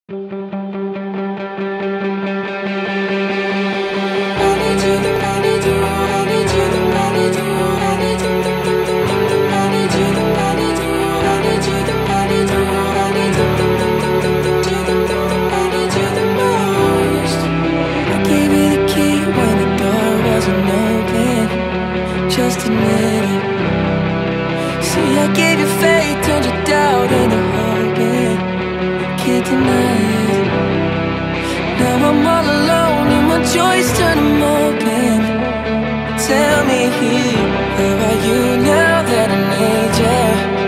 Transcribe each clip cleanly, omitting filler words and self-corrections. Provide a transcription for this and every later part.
Just admit it. See, I gave you faith, turned your doubt into hope, yeah. Can't deny it. Now I'm all alone and my joys turn them open. Tell me, where are you now that I need you?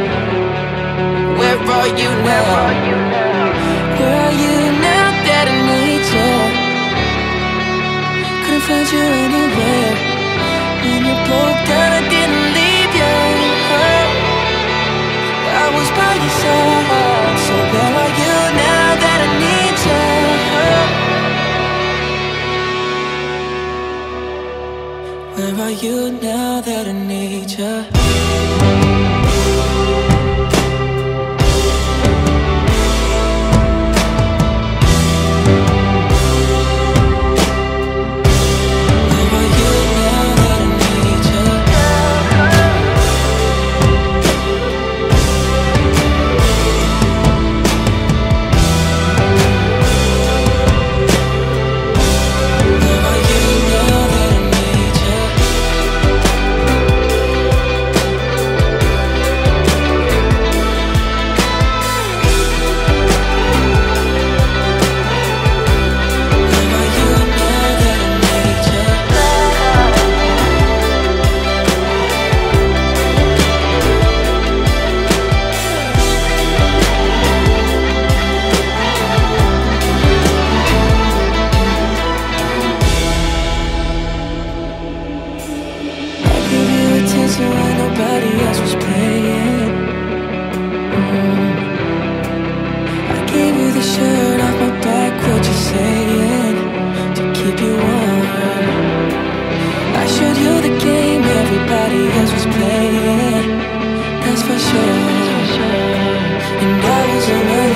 Where are you now? Where are you now that I need you? Couldn't find you anywhere. When you broke down, I didn't leave you. I was by your side. So where are you now that I need you? Where are you now that I need you? When nobody else was playing. I gave you the shirt off my back, what you saying? To keep you warm. I showed you the game everybody else was playing. That's for sure. And I was a